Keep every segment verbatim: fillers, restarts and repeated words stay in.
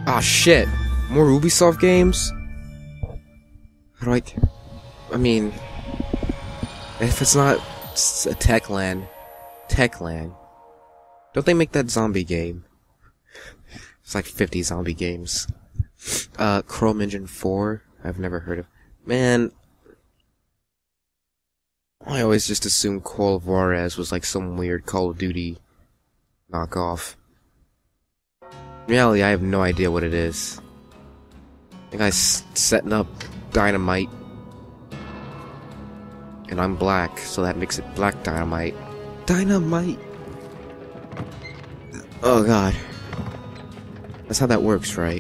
Ah, shit. More Ubisoft games? How do I... I mean... If it's not a Techland... Techland... Don't they make that zombie game? It's like fifty zombie games. Uh, Chrome Engine four? I've never heard of... Man... I always just assumed Call of Juarez was like some weird Call of Duty knockoff. In reality, I have no idea what it is. The guy's setting up dynamite. And I'm black, so that makes it black dynamite. Dynamite! Oh god. That's how that works, right?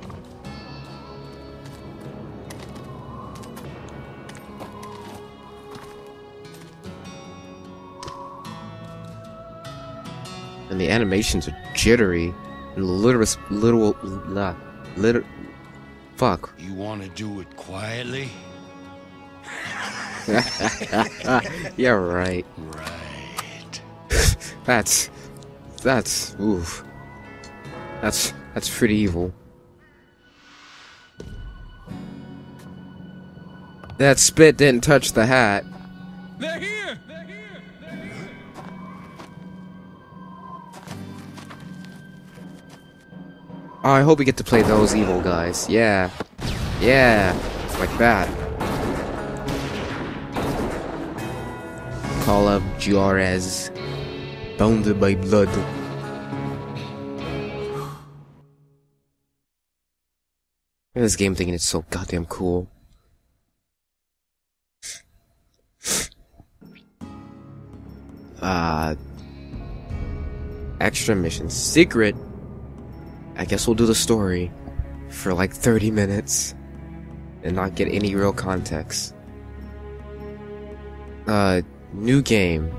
And the animations are jittery. And literal, literal, la, liter, fuck. You want to do it quietly? Yeah, right. Right. That's, that's, oof. That's, that's pretty evil. That spit didn't touch the hat. They're here! They're here! They're here! Oh, I hope we get to play those evil guys. Yeah. Yeah. Like that. Call of Juarez. Bounded by blood. Look at this game thinking it's so goddamn cool. Uh, extra mission. Secret. I guess we'll do the story for like thirty minutes and not get any real context. Uh, new game.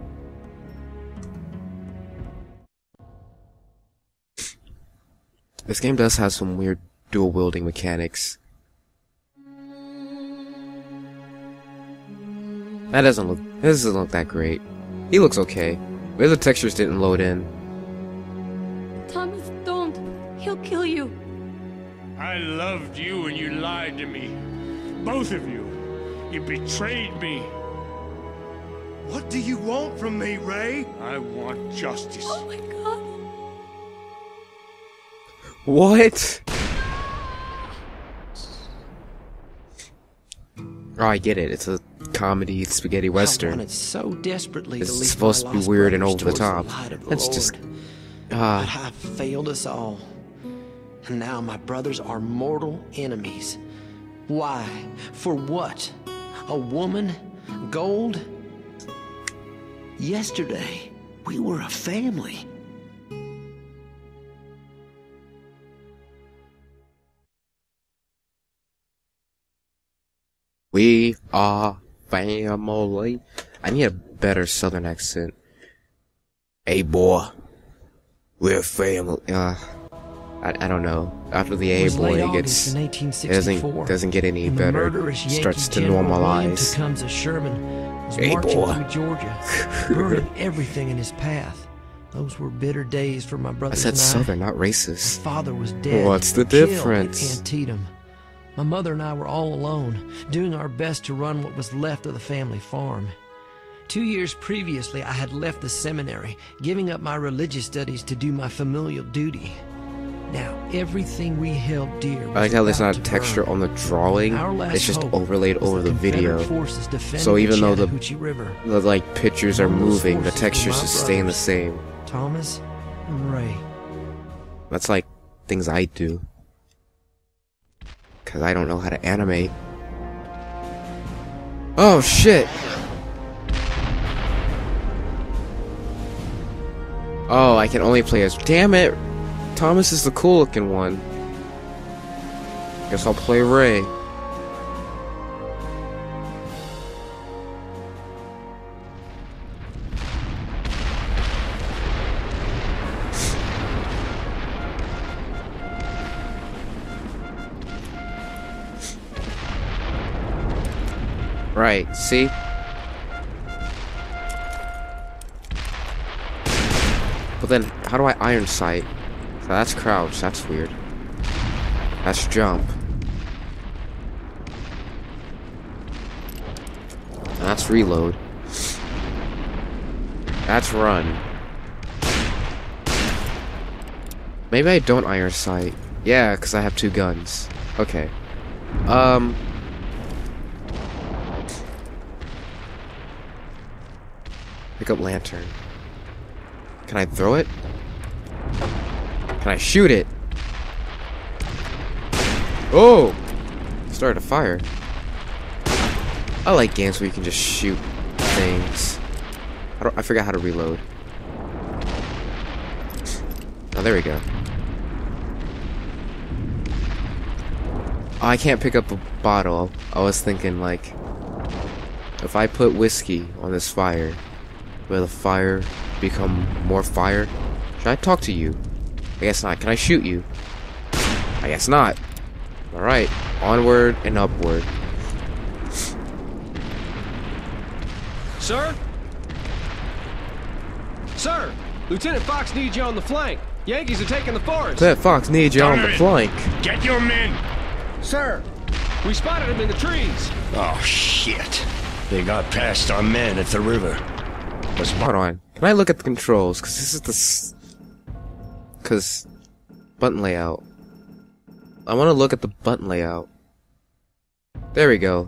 This game does have some weird dual wielding mechanics. That doesn't look, that doesn't look that great. He looks okay. Maybe the textures didn't load in. Thomas, don't. He'll kill you. I loved you and you lied to me. Both of you. You betrayed me. What do you want from me, Ray? I want justice. Oh my god. What? Oh, I get it. It's a comedy spaghetti western. I wanted so desperately It's to lead supposed my to be lost weird and brothers over the towards top. light of the That's Lord. just But ah. I failed us all. And now my brothers are mortal enemies. Why? For what? A woman? Gold? Yesterday, we were a family. We are family. I need a better southern accent. Hey boy, we're family. Uh, I I don't know. After the A It was late boy August gets, in it eighteen doesn't sixty-four, doesn't get any and the better. murderous Yankee Starts to General William normalize. Tecumseh Sherman was Hey, marching boy. through Georgia, burning everything in his path. Those were bitter days for my I brothers said and I. southern, not My racist. father was dead. What's the killed at difference? Antietam. My mother and I were all alone, doing our best to run what was left of the family farm. Two years previously, I had left the seminary, giving up my religious studies to do my familial duty. Now, everything we held dear was I like how there's about not a to texture burn. on the drawing. Our last It's just hope overlaid was over the Confederate video. forces defending So even though the Chattahoochee River. the like pictures are All those moving, the forces were textures my just staying the brothers. same. Thomas and Ray. That's like things I do. Cause I don't know how to animate. Oh shit! Oh, I can only play as. Damn it! Thomas is the cool looking one. Guess I'll play Ray. Right, see? But then, how do I iron sight? So that's crouch, that's weird. That's jump. That's reload. That's run. Maybe I don't iron sight. Yeah, because I have two guns. Okay. Um... Pick up lantern. Can I throw it? Can I shoot it? Oh! Started a fire. I like games where you can just shoot things. I, don't, I forgot how to reload. Oh, there we go. Oh, I can't pick up a bottle. I was thinking, like, if I put whiskey on this fire, will the fire become more fire? Should I talk to you? I guess not. Can I shoot you? I guess not. Alright. Onward and upward. Sir? Sir! Lieutenant Fox needs you on the flank. Yankees are taking the forest. Lieutenant Fox needs you on the flank. Get your men! Sir! We spotted him in the trees. Oh, shit. They got past our men at the river. Was Hold on. Can I look at the controls? Because this is the... S Because... Button layout. I want to look at the button layout. There we go.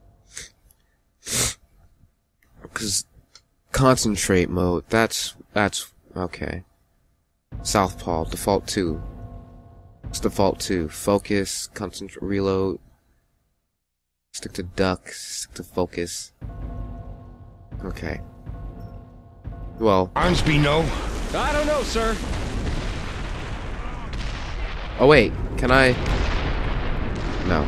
Because... Concentrate mode. That's... That's... Okay. Southpaw. Default two. It's default two. Focus. Concentrate. Reload. Stick to duck. Stick to focus. Okay. Well... Armsby, no? I don't know, sir. Oh wait, can I... No.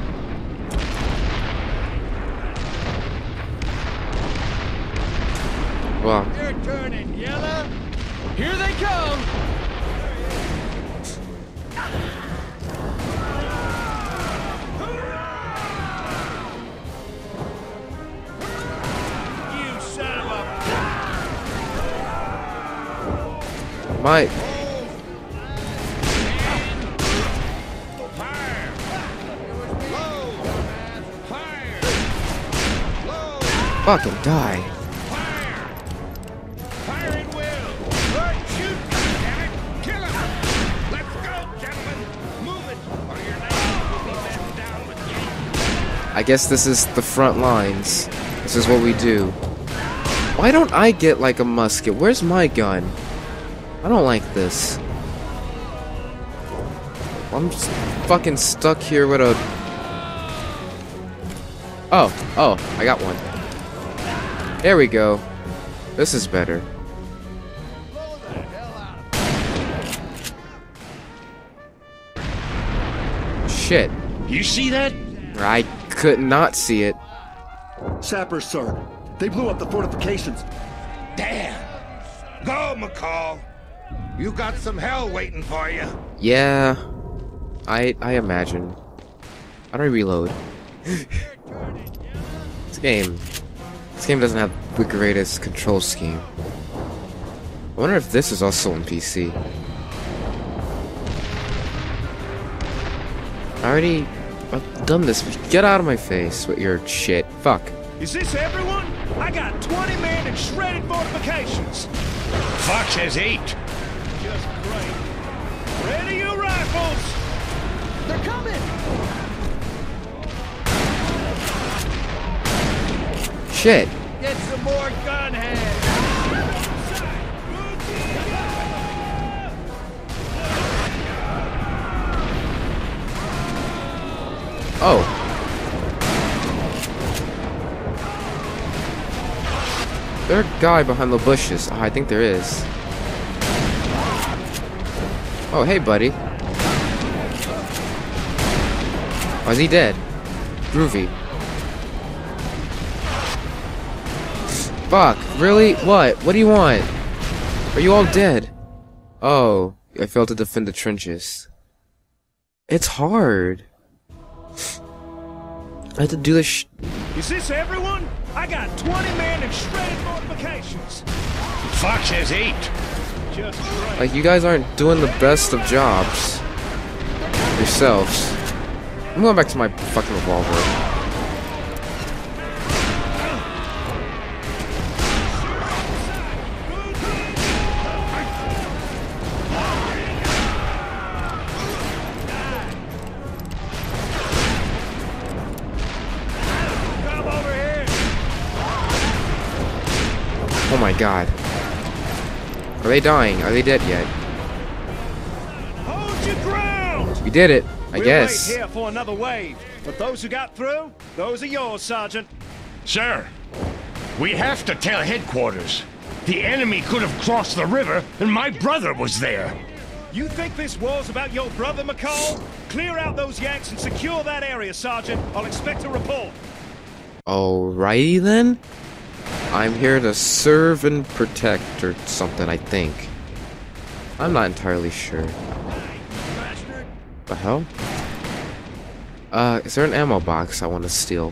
Well... You're turning yellow. Here they come. You son of a... My... Fucking die. Firing will! Right, shoot! Goddammit! Kill him! Let's go, gentlemen! Move it, or your name will be bent down with Yankees. I guess this is the front lines. This is what we do. Why don't I get like a musket? Where's my gun? I don't like this. I'm just fucking stuck here with a... Oh, oh, I got one. There we go. This is better. Shit. You see that? I could not see it. Sappers, sir. They blew up the fortifications. Damn! Go, McCall! You got some hell waiting for you. Yeah. I I imagine. How do I reload? This game... This game doesn't have the greatest control scheme. I wonder if this is also on P C. I already... I've done this. Get out of my face with your shit. Fuck. Is this everyone? I got twenty men and shredded fortifications. Fox has eight. Just great. Ready your rifles. They're coming. Shit. Get some more gun heads. Oh. There's a guy behind the bushes. Oh, I think there is. Oh, hey, buddy. Oh, is he dead? Groovy. Fuck, really? What? What do you want? Are you all dead? Oh, I failed to defend the trenches. It's hard. I have to do this sh- Is this everyone? I got twenty men and shredded fortifications. Fox has eight. Just great. Like, you guys aren't doing the best of jobs. Yourselves. I'm going back to my fucking revolver. Come over here. Oh my god. Are they dying? Are they dead yet? Hold your ground. We did it, I We'll guess. wait here for another wave. But those who got through, those are yours, Sergeant. Sir, we have to tell headquarters. The enemy could have crossed the river, and my brother was there. You think this war's about your brother, McCall? Clear out those Yanks and secure that area, Sergeant. I'll expect a report. Alrighty then. I'm here to serve and protect or something, I think. I'm not entirely sure. The hell? Uh, is there an ammo box I want to steal?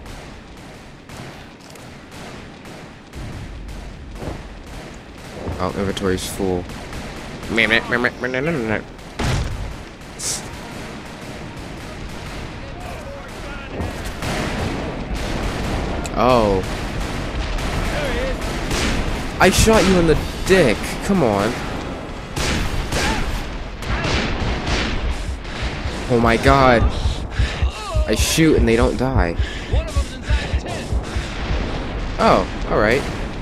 Oh, inventory's full. Oh. I shot you in the dick. Come on. Oh my god. I shoot and they don't die. Oh, alright.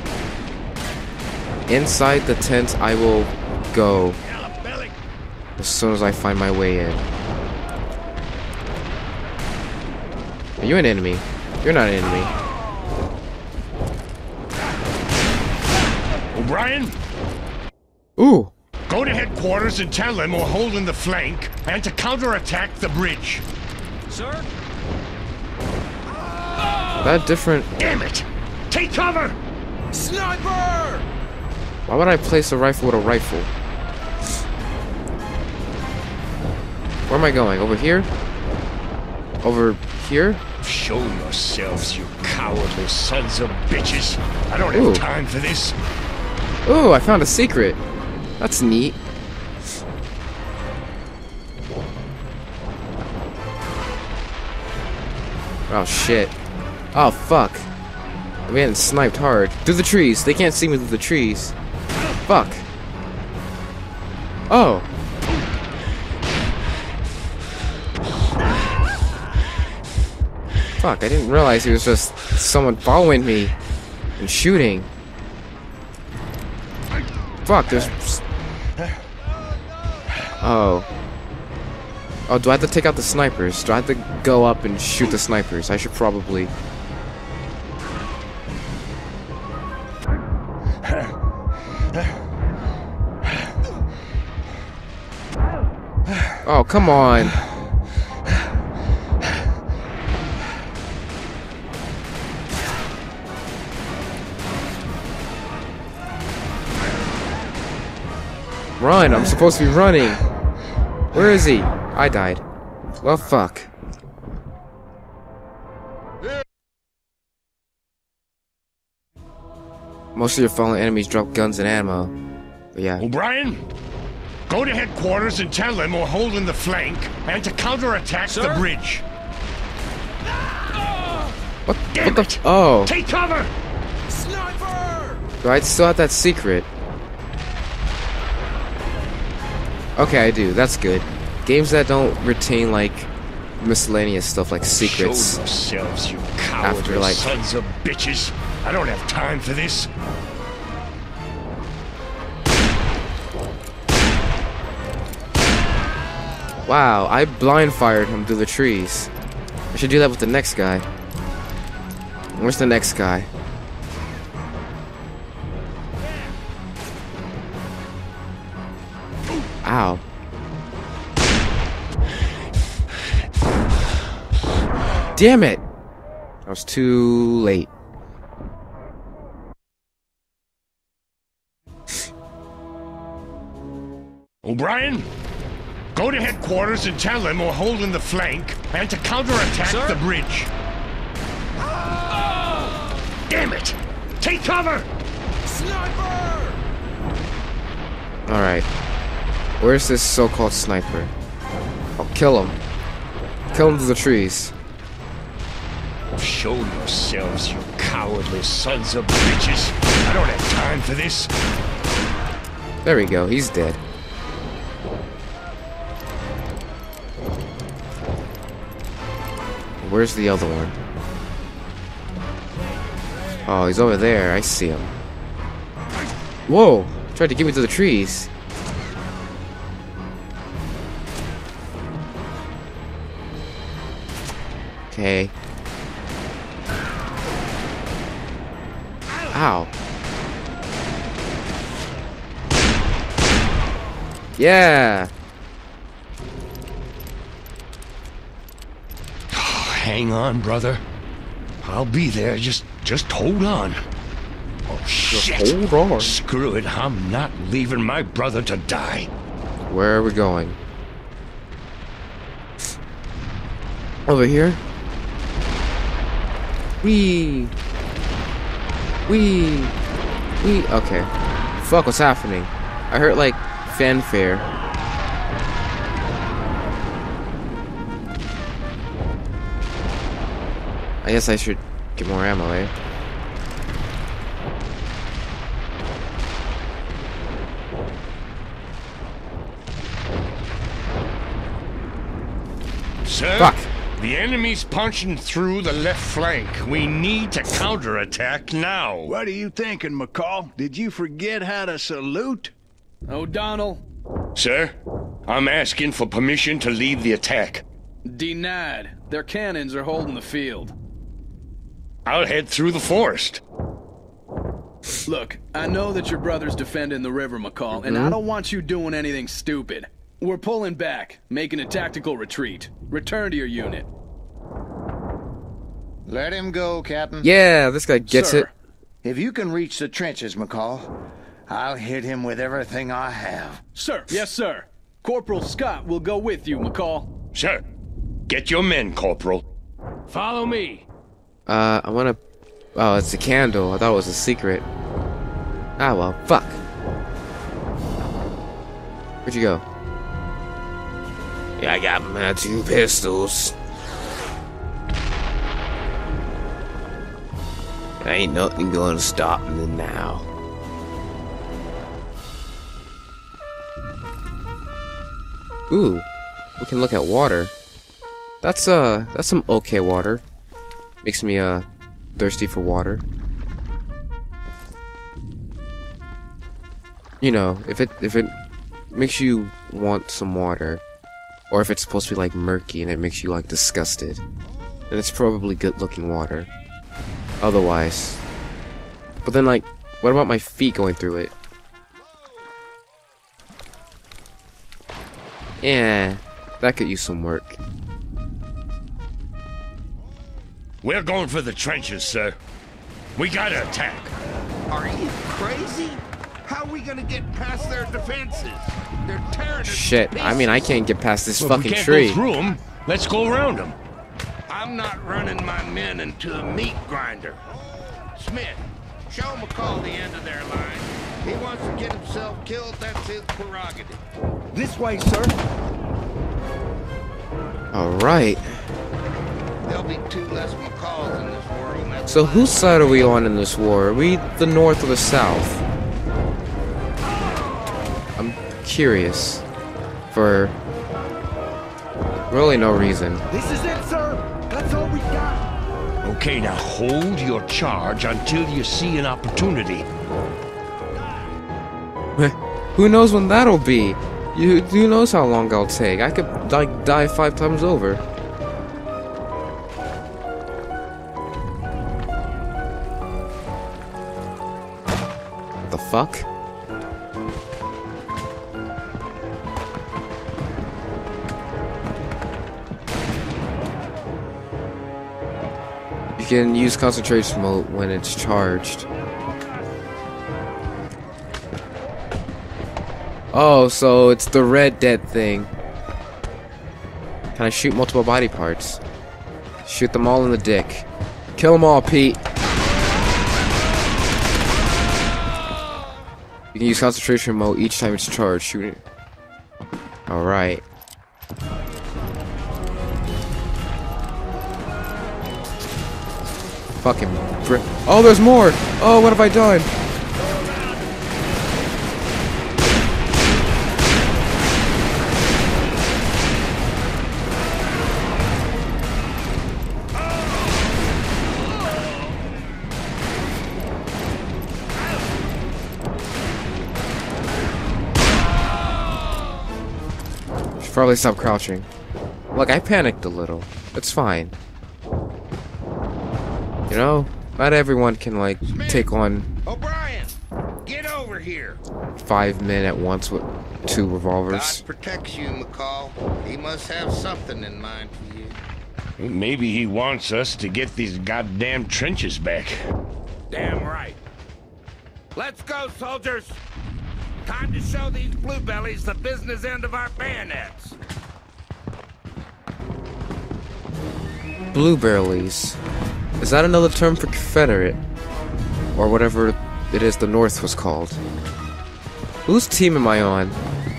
Inside the tent I will go as soon as I find my way in. Are you an enemy? You're not an enemy. O'Brien, Ooh! go to headquarters and tell them we're holding the flank and to counterattack the bridge. Sir? That different. Damn it! Take cover! Sniper! Why would I place a rifle with a rifle? Where am I going? Over here? Over here? Show yourselves, you cowardly sons of bitches. I don't have Ooh. time for this. Ooh, I found a secret. That's neat. Oh shit. Oh fuck. I'm getting sniped hard. Through the trees. They can't see me through the trees. Fuck. Oh. Fuck, I didn't realize it was just someone following me and shooting. Fuck, there's... Oh. Oh, do I have to take out the snipers? Do I have to go up and shoot the snipers? I should probably... Oh, come on. Run, I'm supposed to be running. Where is he? I died. Well, fuck. Most of your fallen enemies drop guns and ammo. But yeah. O'Brien, go to headquarters and tell them we're holding the flank and to counterattack the bridge. What, Damn what the... it. Oh. Take cover! Do I still have that secret? Okay, I do. That's good. Games that don't retain, like, miscellaneous stuff like secrets. Show yourselves, you cowardly After, like- sons of bitches. I don't have time for this. Wow, I blind fired him through the trees. I should do that with the next guy. Where's the next guy? Ow. Damn it! I was too late. O'Brien, go to headquarters and tell them we're holding the flank and to counterattack Sir? the bridge. Damn it! Take cover! Alright. Where's this so-called sniper? I'll kill him. kill him through the trees. Show yourselves, you cowardly sons of bitches. I don't have time for this. There we go, he's dead. Where's the other one? Oh, he's over there. I see him. Whoa! Tried to get me to the trees. Okay. Ow. Yeah! Hang on, brother. I'll be there. Just, just hold on. Oh, shit. Hold on. Screw it. I'm not leaving my brother to die. Where are we going? Over here? Wee! Wee! Wee! Okay. Fuck, what's happening? I heard, like, fanfare. I guess I should get more ammo, eh? Sir, Fuck. The enemy's punching through the left flank. We need to counterattack now. What are you thinking, McCall? Did you forget how to salute? O'Donnell, Sir, I'm asking for permission to lead the attack. denied. Their cannons are holding the field. I'll head through the forest. Look, I know that your brother's defending the river, McCall, and I don't want you doing anything stupid. We're pulling back, making a tactical retreat. Return to your unit. Let him go, Captain. Yeah, this guy gets Sir. it. If you can reach the trenches, McCall, I'll hit him with everything I have. Sir, yes, sir. Corporal Scott will go with you, McCall. Sir, get your men, Corporal. Follow me. Uh, I wanna... Oh, it's a candle. I thought it was a secret. Ah, well, fuck. Where'd you go? Yeah, I got my two pistols. Ain't nothing gonna stop me now. Ooh, we can look at water. That's, uh, that's some okay water. Makes me, uh, thirsty for water. You know, if it, if it makes you want some water, or if it's supposed to be, like, murky and it makes you, like, disgusted, then it's probably good-looking water. Otherwise. But then, like, what about my feet going through it? Yeah, that could use some work. We're going for the trenches, sir. We gotta attack. Are you crazy? How are we gonna get past their defenses? They're tearing us to Shit, I mean, I pieces. can't get past this Well, if fucking we can't tree. go through them, let's go around them. I'm not running my men into a meat grinder. Smith, show McCall the end of their line. He wants to get himself killed, that's his prerogative. This way, sir. Alright. There'll be two less McCalls in this world. and that's So fine. whose side are we on in this war? Are we the North or the South? I'm curious. For really no reason. This is it, sir. That's all we got. Okay, now hold your charge until you see an opportunity. Who knows when that'll be? You, who knows how long I'll take? I could, like, die five times over. What the fuck? You can use concentration mode when it's charged. Oh, so it's the Red Dead thing. Can I shoot multiple body parts? Shoot them all in the dick. Kill them all, Pete. You can use concentration mode each time it's charged. Shoot it. Alright. Fucking bri- Oh, there's more! Oh, what have I done? Should probably stop crouching. Look, I panicked a little. It's fine. You know, not everyone can, like, Smith, take on O'Brien, get over here. five men at once with two revolvers. God protects you, McCall. He must have something in mind for you. Maybe he wants us to get these goddamn trenches back. Damn right. Let's go, soldiers. Time to show these bluebellies the business end of our bayonets. Blueberries. Is that another term for Confederate? Or whatever it is the North was called. Whose team am I on?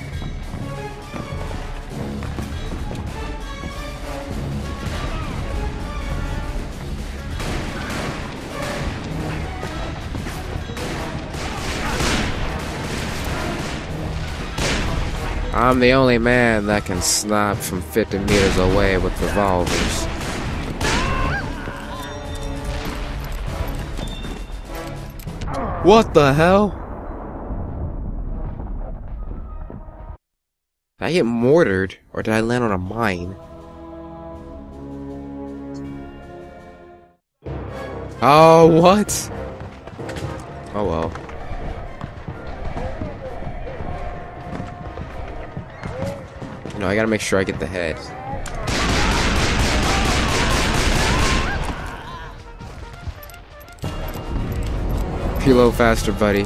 I'm the only man that can snipe from fifty meters away with revolvers. What the hell? Did I get mortared, or did I land on a mine? Oh, what? Oh well. No, I gotta make sure I get the head. Reload faster, buddy.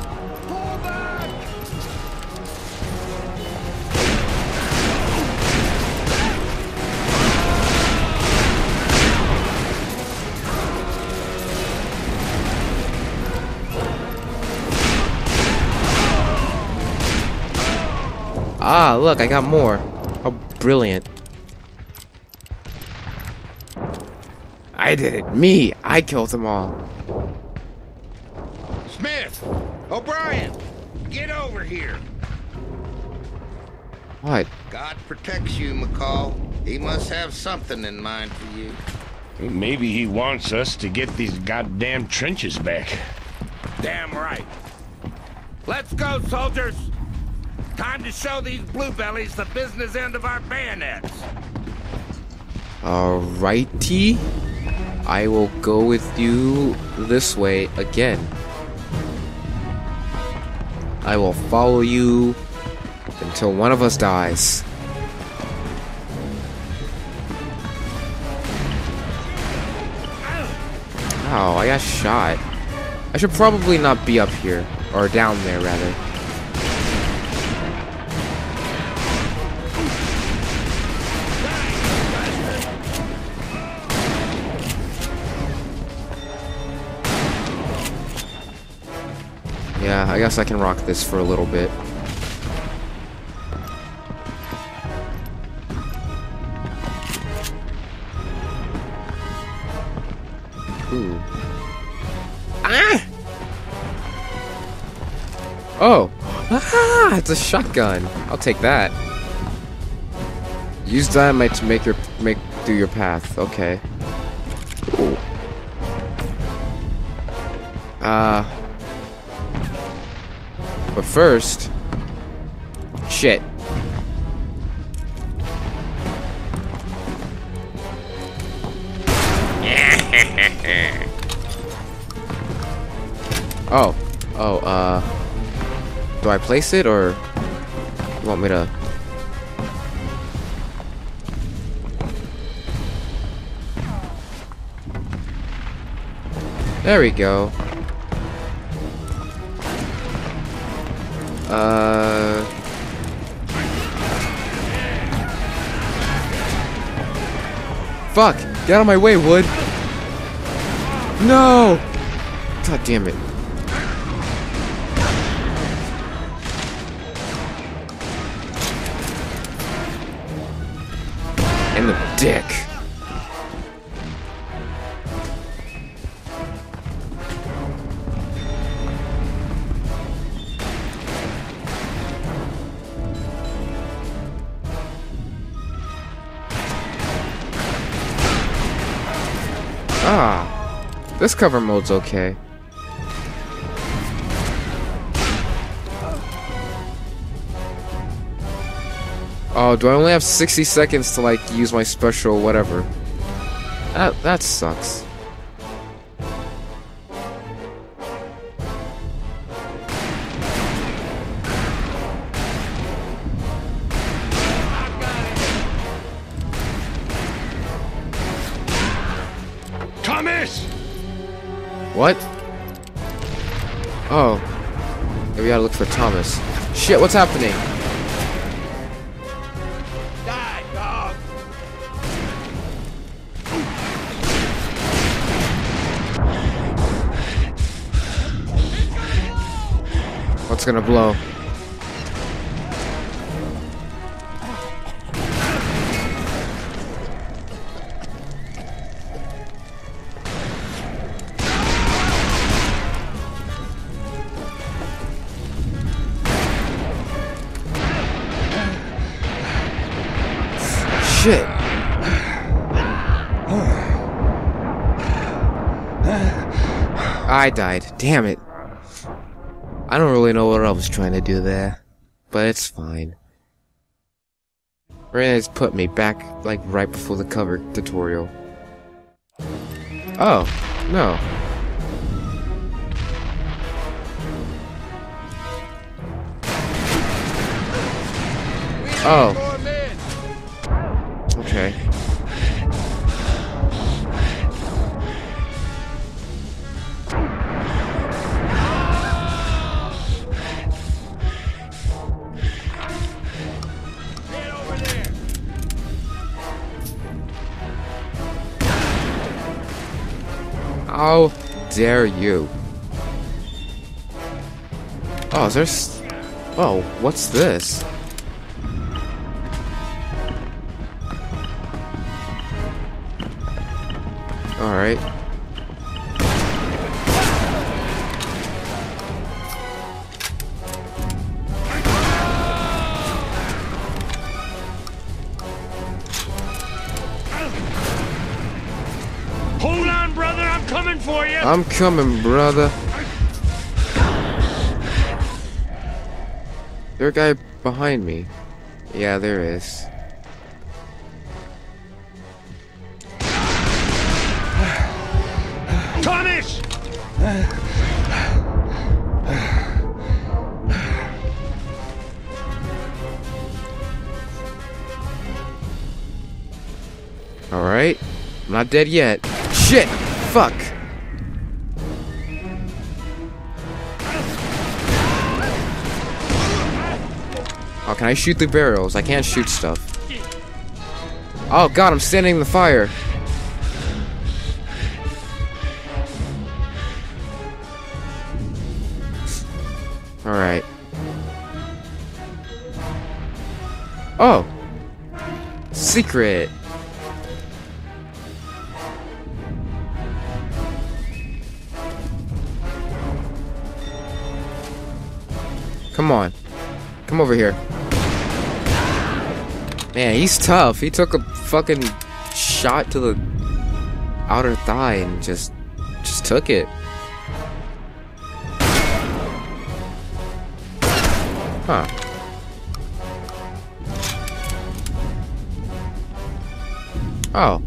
Ah, look, I got more. How brilliant. I did it. Me. I killed them all. Smith! O'Brien! Get over here! What? God protects you, McCall. He must have something in mind for you. Maybe he wants us to get these goddamn trenches back. Damn right. Let's go, soldiers! Time to show these bluebellies the business end of our bayonets. Alrighty. I will go with you this way again. I will follow you until one of us dies. Oh, I got shot. I should probably not be up here. Or down there, rather. Yeah, I guess I can rock this for a little bit. Ooh. Ah! Oh! Ah! It's a shotgun. I'll take that. Use dynamite to make your make through your path. Okay. Ooh. Uh. But first, shit. Oh, oh, uh, do I place it, or you want me to? There we go. Uh... Fuck! Get out of my way, Wood! No! God damn it. In the dick. Ah, this cover mode's okay. Oh, do I only have sixty seconds to, like, use my special whatever? That, that sucks. Thomas! What? Oh. We gotta look for Thomas. Shit, what's happening? Die, dog! What's gonna blow? Shit. I died. Damn it. I don't really know what I was trying to do there, but it's fine. Rene's put me back, like, right before the cover tutorial. Oh, no. Oh. Okay. How dare you? Oh, is there s- Oh, what's this? Alright. Hold on, brother, I'm coming for you! I'm coming, brother. There a guy behind me? Yeah, there is. Thomas! Alright. I'm not dead yet. Shit! Fuck! Oh, can I shoot the barrels? I can't shoot stuff. Oh god, I'm standing in the fire. Alright. Oh! Secret! Come on. Come over here. Man, he's tough. He took a fucking shot to the outer thigh and just just took it. Huh. Oh.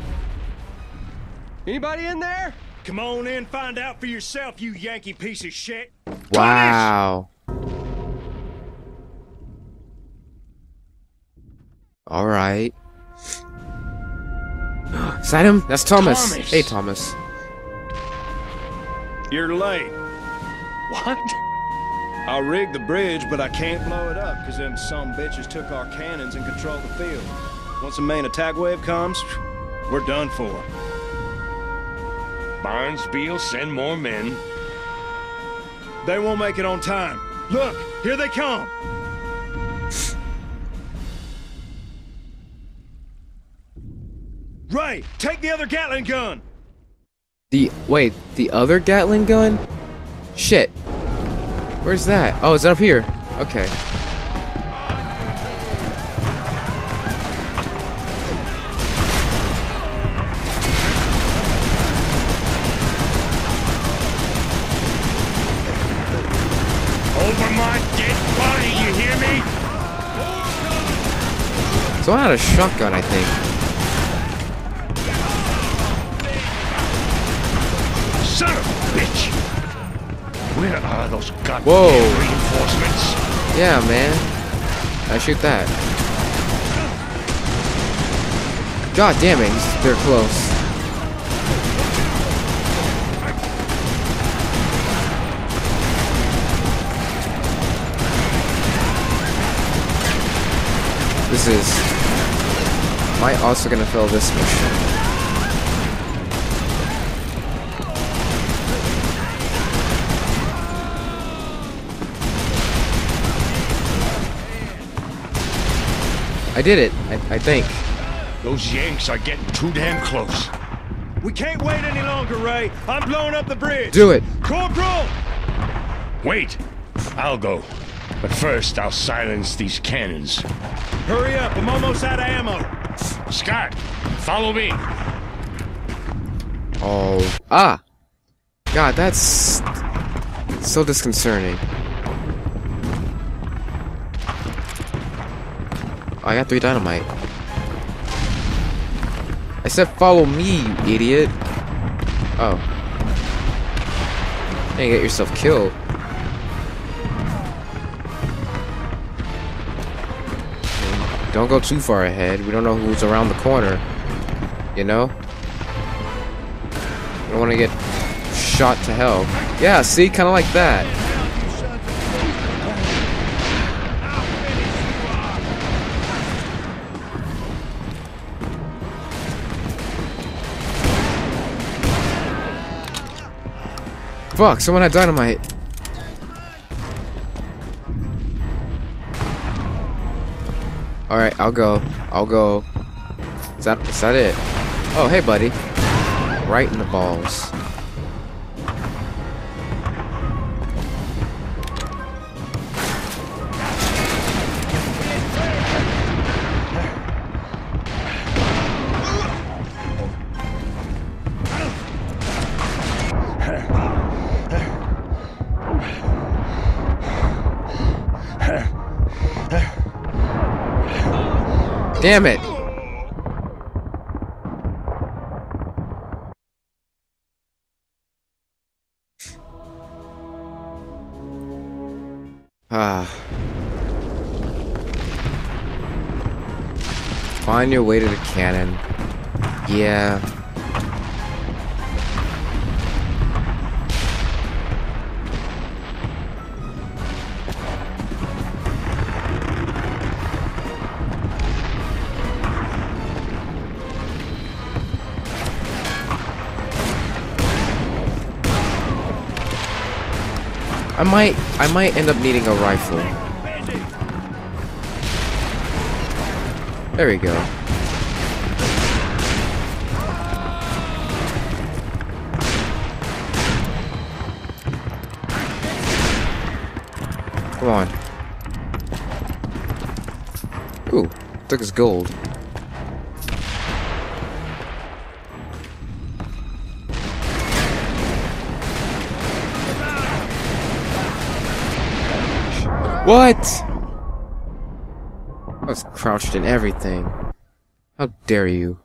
Anybody in there? Come on in, find out for yourself, you Yankee piece of shit. Wow. Alright. Is that him? That's Thomas. Thomas. Hey, Thomas. You're late. What? I rigged the bridge, but I can't blow it up, because them some bitches took our cannons and control the field. Once the main attack wave comes, we're done for. Barnesby, send more men. They won't make it on time. Look, here they come. Ray, take the other Gatling gun. The wait, the other Gatling gun? Shit. Where's that? Oh, it's up here. Okay. Someone had a shotgun, I think. Son of a bitch! Where are those goddamn Whoa. reinforcements? Yeah, man. I shoot that. God damn it, he's, they're close. This is... Am I also gonna fail this mission? I did it, I, I think. Those Yanks are getting too damn close. We can't wait any longer, Ray. I'm blowing up the bridge. Do it. Corporal! Wait, I'll go. But first, I'll silence these cannons. Hurry up, I'm almost out of ammo. Scott, follow me. Oh. Ah! God, that's... so disconcerting. Oh, I got three dynamite. I said follow me, you idiot. Oh. You get yourself killed. Don't go too far ahead. We don't know who's around the corner. You know? You don't want to get shot to hell. Yeah, see? Kind of like that. Fuck, someone had dynamite. Alright, I'll go. I'll go. Is that, is that it? Oh, hey, buddy. Right in the balls. Damn it! Ah. Find your way to the cannon. Yeah. I might, I might end up needing a rifle. There we go. Come on. Ooh, took his gold. What? I was crouched in everything. How dare you?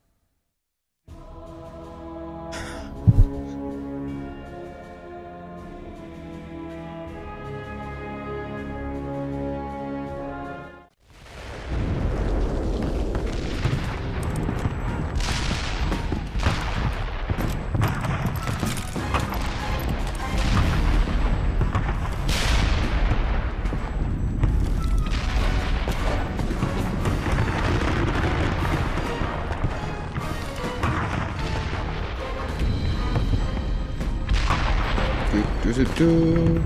Do, do, do.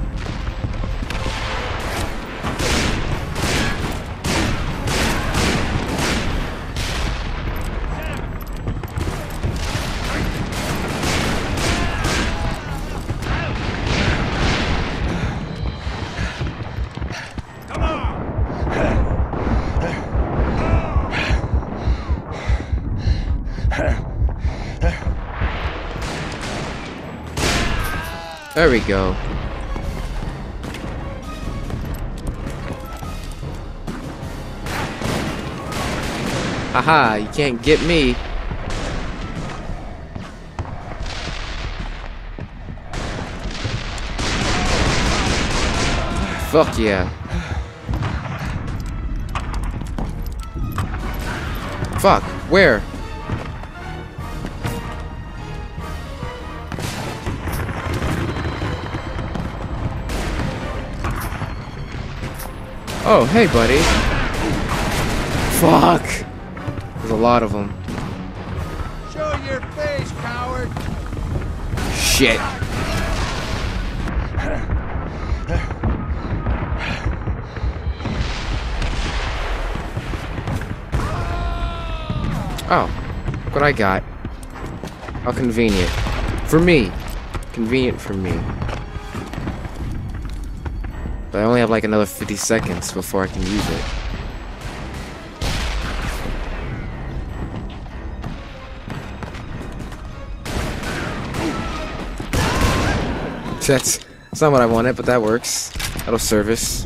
There we go. Haha, you can't get me. Fuck yeah. Fuck, where? Oh, hey, buddy. Fuck. There's a lot of them. Show your face, coward. Shit. Oh, look what I got. How convenient. For me. Convenient for me. But I only have like another fifty seconds before I can use it. That's, that's not what I wanted, but that works. That'll service.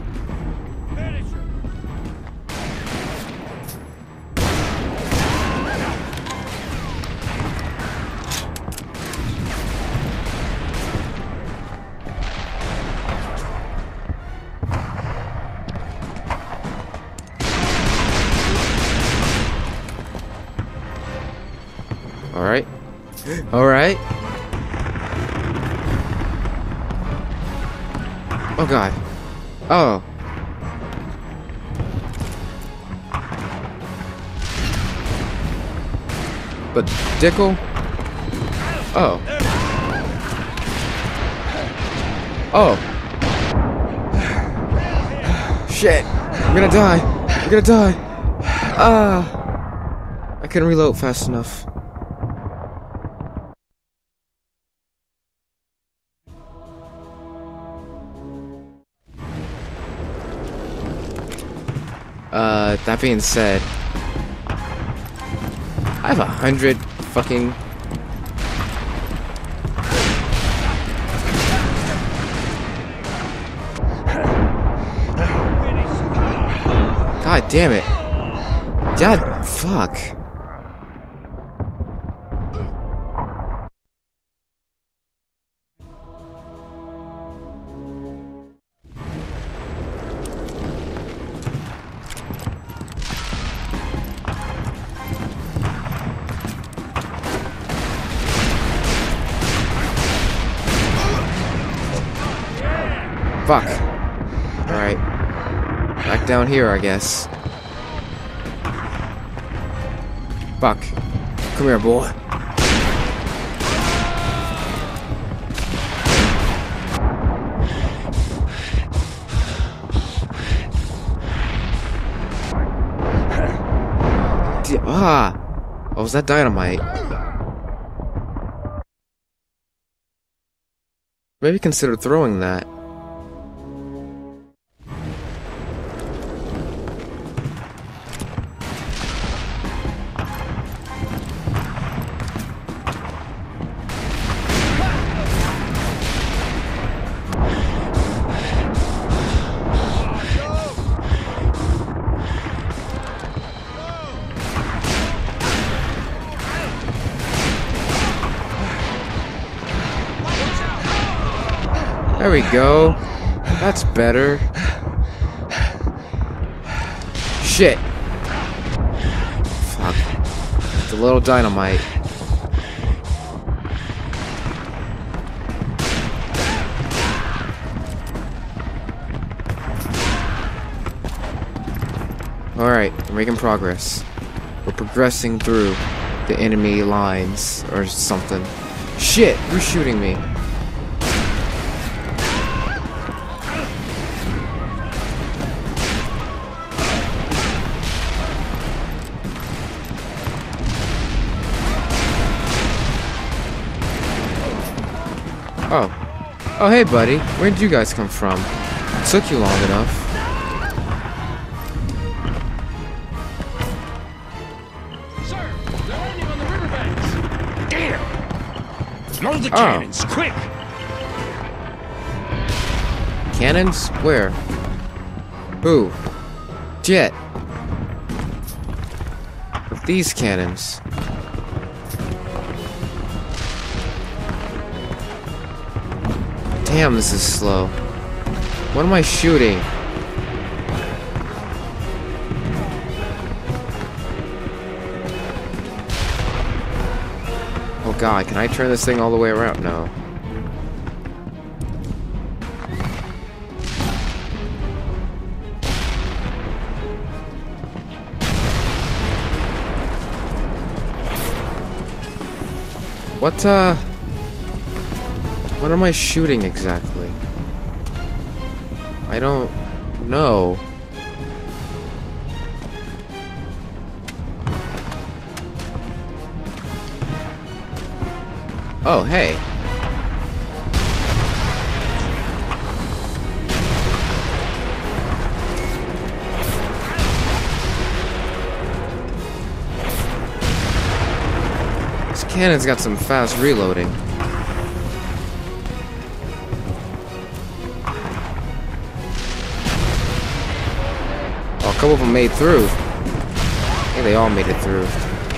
Alright. Alright. Oh god. Oh. But Dickle? Oh. Oh. Shit. I'm gonna die. I'm gonna die. Ah. I couldn't reload fast enough. Uh, that being said, I have a hundred fucking... God damn it. God, fuck. Fuck. Alright. Back down here, I guess. Fuck. Come here, boy. D ah! Oh, was that dynamite? Maybe consider throwing that. There we go. That's better. Shit. Fuck. It's a little dynamite. Alright, we're making progress. We're progressing through the enemy lines or something. Shit, who's shooting me? Oh. Oh, hey, buddy. Where did you guys come from? It took you long enough. Sir, they're landing on the riverbanks. Damn! Load the Oh. cannons, quick! Cannons? Where? Who? Jet. these cannons. Damn, this is slow. What am I shooting? Oh god, can I turn this thing all the way around? No. What, uh... what am I shooting exactly? I don't know. Oh, hey. This cannon's got some fast reloading. Oh, a couple of them made through. I think they all made it through.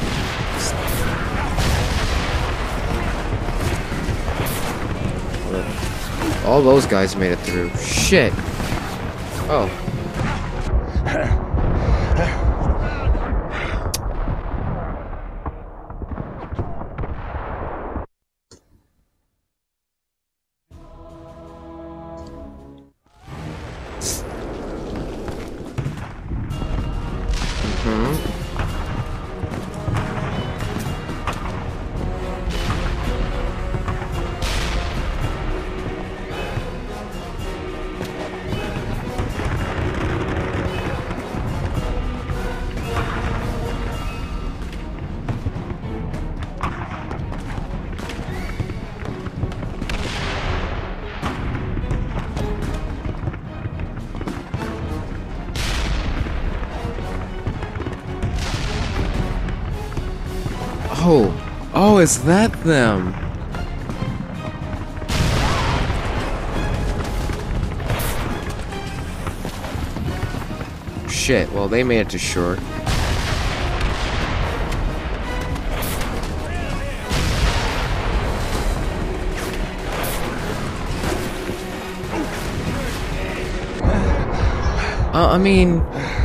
All those guys made it through. Shit. Oh. Mm-hmm. Oh, oh, is that them? Shit, well, they made it to shore. Uh, I mean,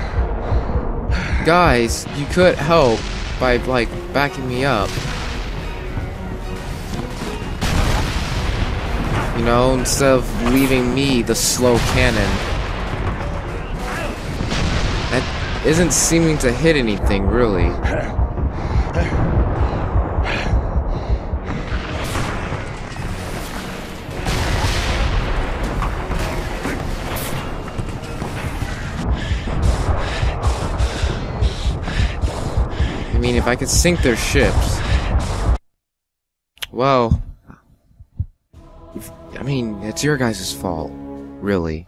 guys, you could help by, like, backing me up. You know, instead of leaving me the slow cannon. That isn't seeming to hit anything, really. I mean, if I could sink their ships... Well... If, I mean, it's your guys' fault. Really.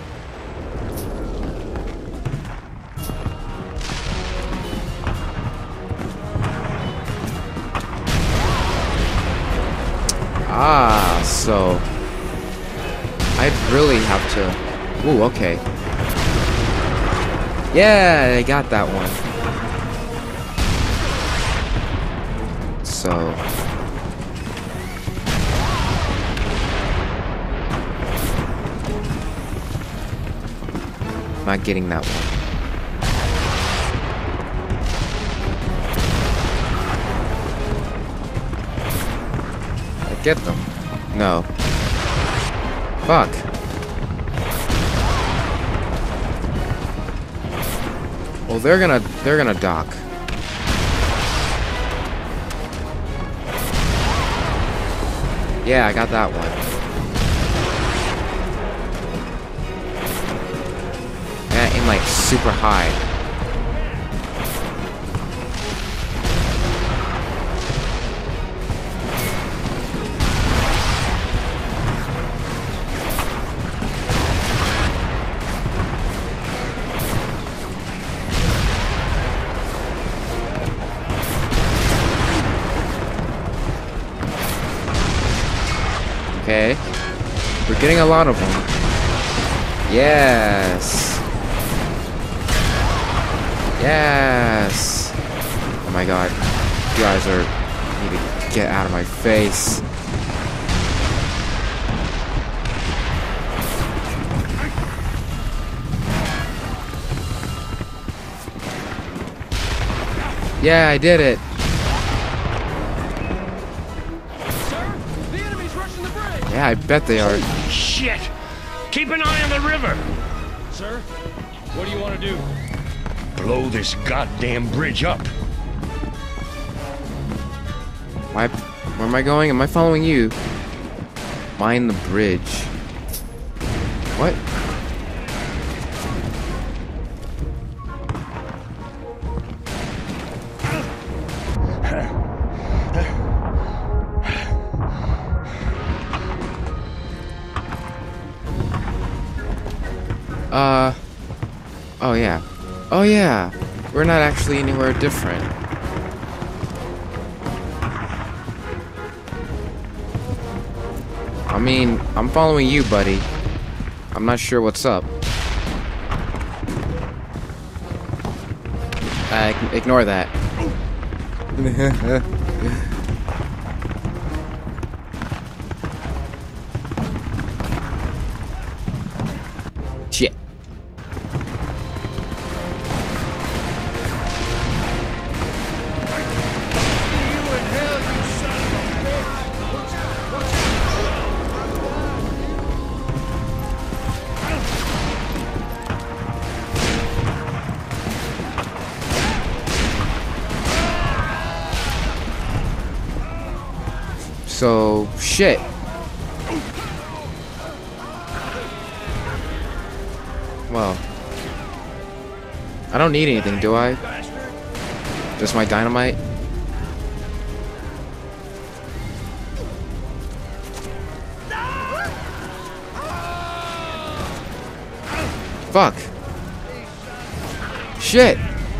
Ah, so... I'd really have to... Ooh, okay. Yeah, I got that one. So... Not getting that one. I get them. No. Fuck. Well, they're gonna they're gonna dock. Yeah, I got that one. Yeah, aim like super high. Okay. We're getting a lot of them. Yes. Yes. my god. You guys are... need to get out of my face. Yeah, I did it. Sir, the enemy's rushing the bridge. Yeah, I bet they are. Shit! Keep an eye on the river! Sir, what do you want to do? Blow this goddamn bridge up. Why? Where am I going? Am I following you? Mine the bridge. What? Uh... Oh yeah. Oh yeah! We're not actually anywhere different. I mean, I'm following you, buddy. I'm not sure what's up. Uh, ignore that. Shit. So, shit. Well, I don't need anything, do I? Just my dynamite? Fuck. Shit.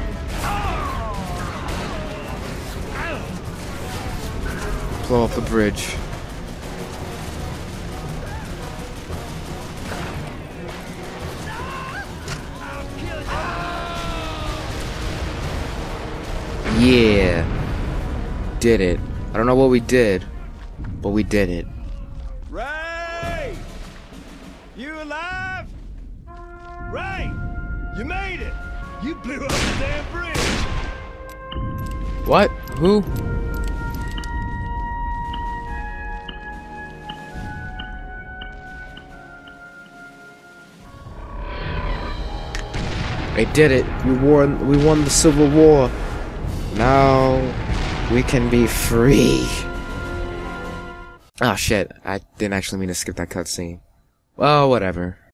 Blow up the bridge. Yeah. Did it. I don't know what we did, but we did it. Ray! You alive? Ray! You made it! You blew up the damn bridge! What? Who? I did it. We won. We won the Civil War. Now we can be free. Oh shit! I didn't actually mean to skip that cutscene. Well, whatever.